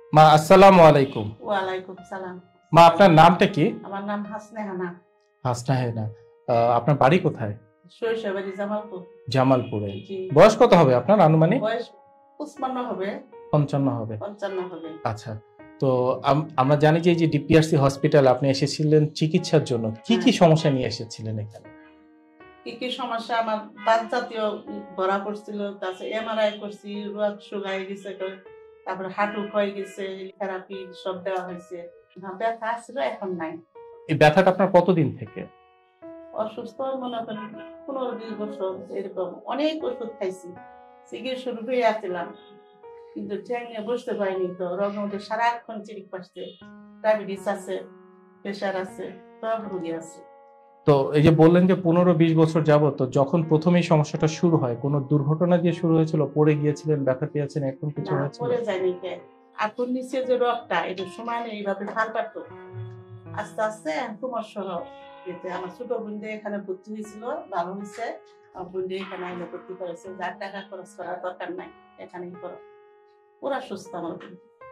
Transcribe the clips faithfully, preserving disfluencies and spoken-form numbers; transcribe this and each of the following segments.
মা আসসালামু আলাইকুম। ওয়ালাইকুম সালাম। মা আপনার নামটা কি? আমার নাম হাসনেহানা। হাসনাহেনা। আহ, আপনার বাড়ি কোথায়? শৈশবাড়ি জামালপুর। জামালপুরে। জি। বয়স কত হবে আপনার আনুমানিক? বয়স পঁচপান্ন হবে। পঞ্চান্ন হবে। পঞ্চান্ন হবে। আচ্ছা, তো আম- আমরা জানি যে এই যে ডিপিআরসি হসপিটাল আপনি এসেছিলেন চিকিৎসার জন্য, কি কি হ্যাঁ। সমস্যা নিয়ে এসেছিলেন এখানে? কি কি সমস্যা? আমার বাত জাতীয় ধরা পড়ছিল, তারপরে এমআরআই করছি, রোগ শুকাই গেছে, তারপরে হাঁটু ক্ষয় গেছে, থেরাপি সব দেওয়া হয়েছে। হ্যাঁ, ব্যথা আসছিল, এখন নাই। এই ব্যথাটা আপনার কতদিন থেকে? অসুস্থ মনে করেন পনেরো বিশ বছর এরকম অনেক ওষুধ খাইছি, চিকিৎসা শুরু হয়ে আসছিলাম, কিন্তু ঠ্যাঙে বসতে পারিনি। তো রোগের মধ্যে সারাক্ষণ চিরিক পাচ্ছে, ডায়াবেটিস আছে, প্রেশার আছে, সব রোগী আছে। তো এই যে বললেন যে পনেরো বিশ বছর যাবত, তো যখন প্রথম এই সমস্যাটা শুরু হয় কোনো দুর্ঘটনা দিয়ে শুরু হয়েছিল, পড়ে গিয়েছিলেন, ব্যথা পেয়েছেন, এরকম কিছু না, হয়েছিল? পরে যায়নি কে। এখন নিচে যে রোগটা এটা সময় নেই, এইভাবে ফাল পারতো, আস্তে আস্তে তোমার সহ এতে আমার ছোট বোন এখানে ভর্তি হয়েছিল, ভালো হয়েছে। আমার বোন এখানে আইলে ভর্তি করেছে, যার টাকা খরচ করার দরকার নাই, এখানেই করো, পুরা সুস্থ আমার বোন।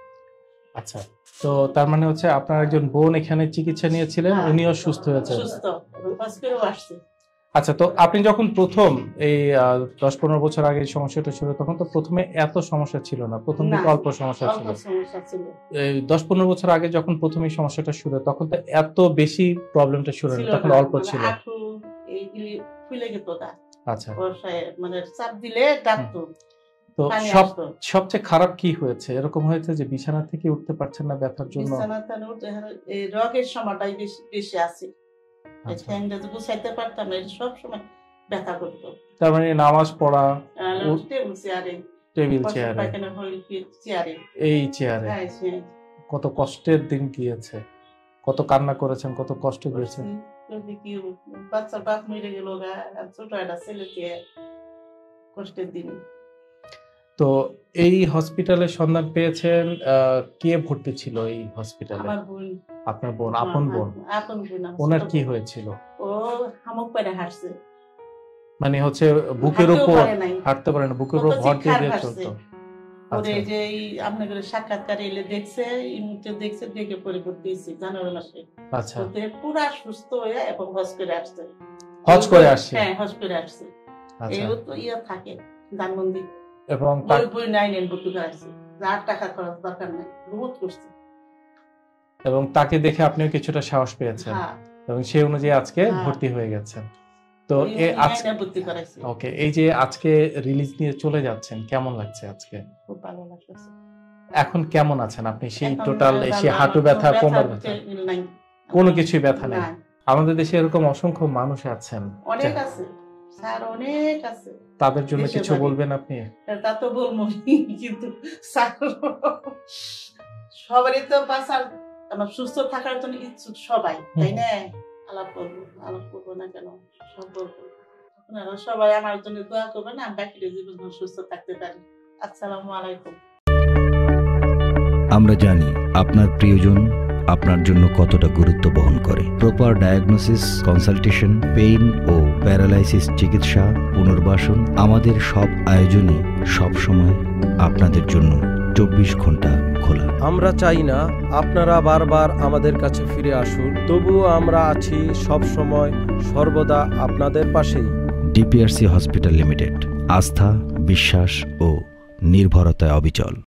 আচ্ছা, তো তার মানে হচ্ছে আপনার একজন বোন এখানে চিকিৎসা নিয়েছিলেন, হ্যাঁ, উনিও সুস্থ হয়েছেন। সুস্থ এবং হসপিটালেও আসছে। আচ্ছা, তো আপনি যখন প্রথম এই আহ, দশ পনেরো বছর আগে এই সমস্যাটা ছিল, তখন তো প্রথমে এত সমস্যা ছিল না, প্রথম দিকে না, অল্প সমস্যা অল্প ছিল। সমস্যা ছিল। এই দশ পনেরো বছর আগে যখন প্রথম এই সমস্যাটা শুরু হয়, তখন তো এত বেশি প্রবলেমটা শুরু হয় ছিল না, তখন না, অল্প মানে ছিল। আঁঠু এইগুলি ফুলে যেত না, আচ্ছা, বর্ষায় মানে চাপ দিলে ডাকতো, তো পানি সব আসতো। সবচেয়ে খারাপ কি হয়েছে? এরকম হয়েছে যে বিছানা থেকে উঠতে পারছেন না ব্যথার জন্য? বিছানা টানা উঠে হ্যাঁ, এই রোগের সময়টাই বেশি বেশি আছে। এই আচ্ছা, ঠ্যাংটা যদি গুছাইতে পারতাম না, সব সময় ব্যথা করতো। তার মানে নামাজ পড়া, আর উ- টেবিল চেয়ারে, টেবিল প্রস্রাব চেয়ারে, পায়খানা হলে কি চেয়ারে, এই চেয়ারে হ্যাঁ চেয়ারে কত কষ্টের দিন গিয়েছে, কত কান্না করেছেন, কত কষ্ট দিয়েছেন। করছি। করলে কি হলো? বাচ্চার বাপ মরে গেল গা, আর ছোট একটা ছেলেকে, কষ্টের দিন। তো এই হসপিটালে সন্ধান পেয়েছেন, আহ, কে ভর্তি ছিল এই হসপিটালে? আমার বোন। আপনার বোন, আমার আপন বোন। আপন বোন, আমার ওনার ছোট কি বোন। হয়েছিল? ও হামুক পারে হাঁটছে, মানে হচ্ছে বুকের হাঁটতেও উপর পারে নাই, হাঁটতে পারে না, বুকের কত উপর ভর দিয়ে চিৎকার দিয়ে হাঁটছে। চলতো। পরে আচ্ছা, যে এই আপনাদের সাক্ষাৎকার এলে দেখছে, এই মুহূর্তে দেখছে, দেখে পরে ভর্তি হয়েছে জানুয়ারি মাসে। আচ্ছা, ওতে পুরা সুস্থ হয়ে এবং হজ করে আসছে। হজ করে আসছে। হ্যাঁ, হজ করে আসছে। আচ্ছা, এই তো ইয়ে থাকে ধানমন্দি, এবং বই তার- বই নাই নেন ভর্তি করে আসছে, যার টাকা খরচ দরকার নাই, বহুত করছে। এবং তাকে দেখে আপনিও কিছুটা সাহস পেয়েছেন, হ্যাঁ, এবং সেই অনুযায়ী আজকে হ্যাঁ। ভর্তি হয়ে গেছেন। তো এই এ উনি আজকে আইনা ভর্তি করাইছে। ওকে, এই যে আজকে রিলিজ নিয়ে চলে যাচ্ছেন, কেমন লাগছে আজকে? খুব ভালো লাগতেছে। এখন কেমন আছেন আপনি? সেই এখন টোটাল ভালো, সেই হাঁটু আমার ব্যথা, কোনো কোমর ব্যথা ব্যথা, নাই। কোনো কিছুই ব্যথা নেই? না, আমাদের দেশে এরকম অসংখ্য মানুষ আছেন, অনেক যা- আছে স্যার, অনেক আছে। তাদের জন্য দেশে কিছু বাড়ি। বলবেন আপনি? তা তো বলবো, কিন্তু স্যার সবারই তো বাঁচার, আমার সুস্থ থাকার জন্য ইচ্ছুক সবাই, তাই না? আলাপ করবো, আলাপ করবো না কেন, সব বলবো। আপনারা সবাই আমার জন্য দোয়া করবেন, আমি বাকি জীবন সুস্থ থাকতে পারি। আসসালামু আলাইকুম। আমরা জানি আপনার প্রিয়জন আপনার জন্য কতটা গুরুত্ব বহন করে। প্রপার ডায়াগনোসিস, কনসালটেশন, পেইন ও প্যারালাইসিস চিকিৎসা, পুনর্বাসন, আমাদের সব আয়োজনই সব সময় আপনাদের জন্য চব্বিশ ঘন্টা খোলা। আমরা চাই না আপনারা বারবার আমাদের কাছে ফিরে আসুন, তবুও আমরা আছি সব সময় সর্বদা আপনাদের পাশেই। ডিপিআরসি হসপিটাল লিমিটেড, আস্থা, বিশ্বাস ও নির্ভরতায় অবিচল।